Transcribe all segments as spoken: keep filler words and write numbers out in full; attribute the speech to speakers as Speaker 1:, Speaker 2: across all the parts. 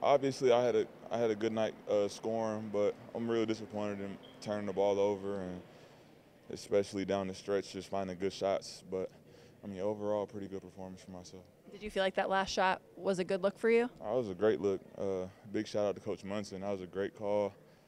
Speaker 1: obviously I had a I had a good night uh, scoring, but I'm really disappointed in turning the ball over and especially down the stretch, just finding good shots. But I mean, overall, pretty good performance for myself.
Speaker 2: Did you feel like that last shot was a good look for you?
Speaker 1: That was a great look. Uh, big shout out to Coach Munson. That was a great call.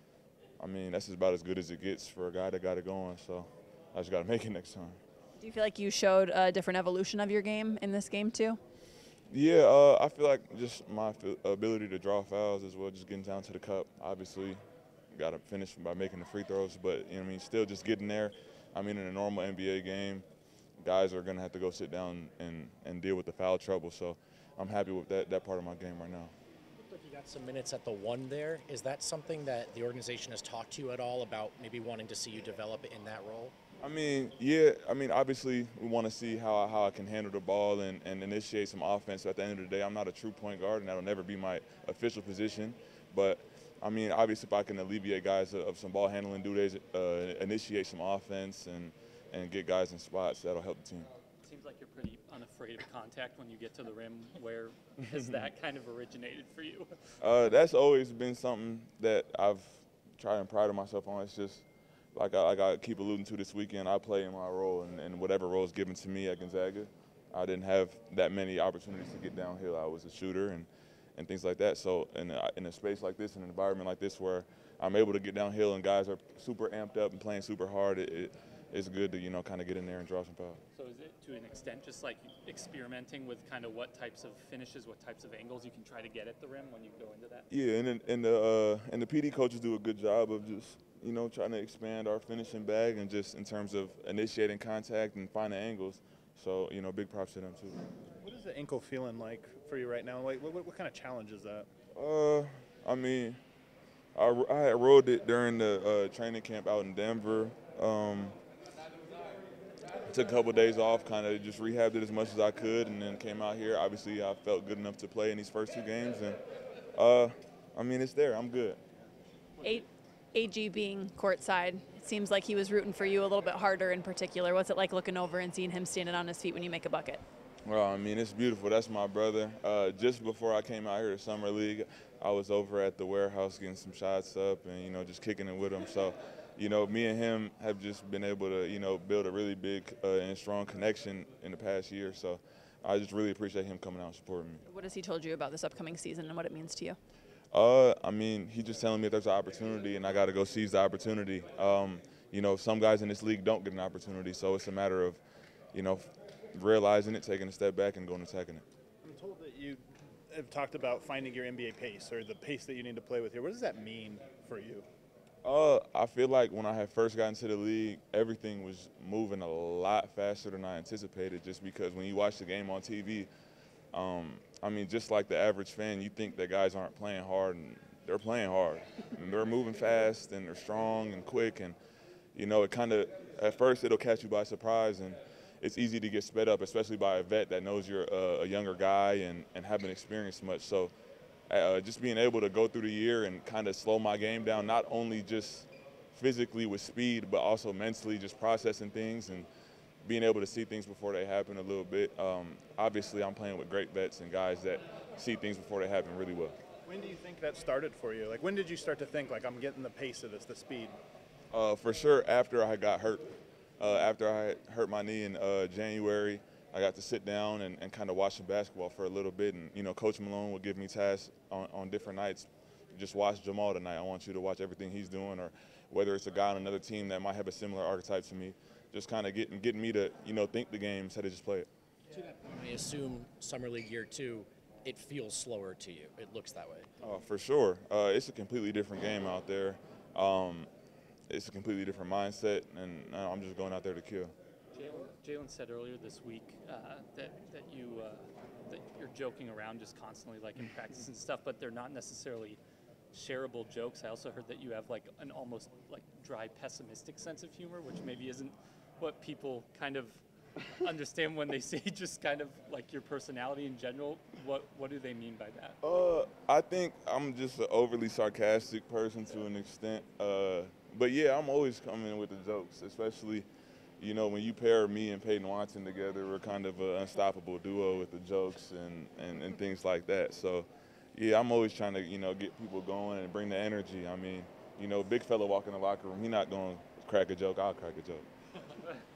Speaker 1: I mean, that's about as good as it gets for a guy that got it going. So I just got to make it next time.
Speaker 2: Do you feel like you showed a different evolution of your game in this game too?
Speaker 1: Yeah, uh, I feel like just my ability to draw fouls as well, just getting down to the cup. Obviously, got to finish by making the free throws, but you know, what I mean, still just getting there. I mean, in a normal N B A game, guys are going to have to go sit down and, and deal with the foul trouble. So I'm happy with that, that part of my game right now.
Speaker 3: Looked like you got some minutes at the one there. Is that something that the organization has talked to you at all about maybe wanting to see you develop in that role?
Speaker 1: I mean, yeah, I mean, obviously we want to see how, how I can handle the ball and, and initiate some offense. So at the end of the day, I'm not a true point guard, and that'll never be my official position. But, I mean, obviously if I can alleviate guys of some ball handling duties, uh, initiate some offense, and, and get guys in spots, that'll help the team.
Speaker 4: It seems like you're pretty unafraid of contact when you get to the rim. Where has that kind of originated for you?
Speaker 1: Uh, that's always been something that I've tried and prided myself on. It's just, like I, like I keep alluding to this weekend, I play in my role, and, and whatever role is given to me at Gonzaga, I didn't have that many opportunities to get downhill. I was a shooter and, and things like that. So in a, in a space like this, in an environment like this where I'm able to get downhill and guys are super amped up and playing super hard, it, it, it's good to, you know, kind of get in there and draw some fouls.
Speaker 4: So is it to an extent just like experimenting with kind of what types of finishes, what types of angles you can try to get at the rim when you go into that?
Speaker 1: Yeah, and, and, the, uh, and the P D coaches do a good job of just, you know, trying to expand our finishing bag and just in terms of initiating contact and finding angles. So, you know, big props to them too.
Speaker 5: What is the ankle feeling like for you right now? Like, what, what kind of challenge is that?
Speaker 1: Uh, I mean, I, I had rode it during the uh, training camp out in Denver. Um, took a couple of days off, kind of just rehabbed it as much as I could, and then came out here. Obviously, I felt good enough to play in these first two games, and uh, I mean, it's there. I'm good.
Speaker 2: Eight. A G being courtside, it seems like he was rooting for you a little bit harder in particular. What's it like looking over and seeing him standing on his feet when you make a bucket?
Speaker 1: Well, I mean, it's beautiful. That's my brother. Uh, just before I came out here to Summer League, I was over at the warehouse getting some shots up and, you know, just kicking it with him. So, you know, me and him have just been able to, you know, build a really big uh, and strong connection in the past year. So I just really appreciate him coming out and supporting me.
Speaker 2: What has he told you about this upcoming season and what it means to you?
Speaker 1: Uh, I mean, he's just telling me there's an opportunity, and I got to go seize the opportunity. Um, you know, some guys in this league don't get an opportunity, so it's a matter of, you know, realizing it, taking a step back, and going and attacking it.
Speaker 5: I'm told that you have talked about finding your N B A pace or the pace that you need to play with here. What does that mean for you?
Speaker 1: Uh, I feel like when I had first gotten to the league, everything was moving a lot faster than I anticipated, just because when you watch the game on T V, um, I mean, just like the average fan, you think that guys aren't playing hard, and they're playing hard. And they're moving fast, and they're strong and quick, and, you know, it kind of, at first it'll catch you by surprise, and it's easy to get sped up, especially by a vet that knows you're a, a younger guy and, and haven't experienced much. So uh, just being able to go through the year and kind of slow my game down, not only just physically with speed, but also mentally just processing things and being able to see things before they happen a little bit. Um, obviously, I'm playing with great vets and guys that see things before they happen really well.
Speaker 5: When do you think that started for you? Like, when did you start to think, like, I'm getting the pace of this, the speed?
Speaker 1: Uh, for sure, after I got hurt. Uh, after I hurt my knee in uh, January, I got to sit down and, and kind of watch some basketball for a little bit. And, you know, Coach Malone would give me tasks on, on different nights. Just watch Jamal tonight. I want you to watch everything he's doing, or whether it's a guy on another team that might have a similar archetype to me. Just kind of getting getting me to, you know, think the game instead of just play it.
Speaker 3: To that point, I assume Summer League year two, it feels slower to you. It looks that way.
Speaker 1: Uh, for sure. Uh, it's a completely different game out there. Um, it's a completely different mindset, and uh, I'm just going out there to kill.
Speaker 4: Jalen said earlier this week uh, that that you uh, that you're joking around just constantly, like in practice and stuff, but they're not necessarily shareable jokes. I also heard that you have like an almost like dry, pessimistic sense of humor, which maybe isn't what people kind of understand when they say just kind of like your personality in general. What what do they mean by that?
Speaker 1: Uh, I think I'm just an overly sarcastic person to an extent. Uh, but yeah, I'm always coming in with the jokes, especially, you know, when you pair me and Peyton Watson together, we're kind of an unstoppable duo with the jokes and, and, and things like that. So, Yeah, I'm always trying to, you know, get people going and bring the energy. I mean, you know, big fella walk in the locker room, he not going to crack a joke, I'll crack a joke.